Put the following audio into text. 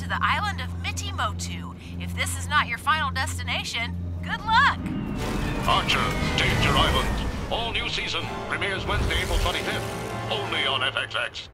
to the island of Mitimotu. If this is not your final destination, good luck! Archer, Danger Island. All new season premieres Wednesday, April 25th. Only on FXX.